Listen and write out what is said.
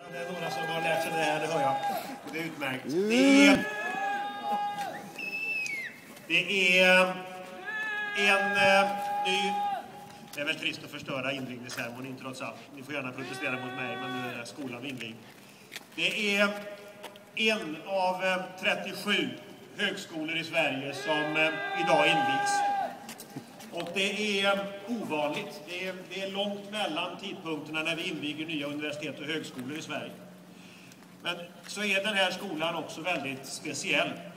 Det är några som har lärt sig det här, det hör jag. Och det är utmärkt. Det är en ny... Det är väl trist att förstöra invigningsceremonin trots allt. Ni får gärna protestera mot mig, men nu är skolan invigd. Det är en av 37 högskolor i Sverige som idag invigs. Och det är ovanligt. Det är långt mellan tidpunkterna när vi inviger nya universitet och högskolor i Sverige. Men så är den här skolan också väldigt speciell.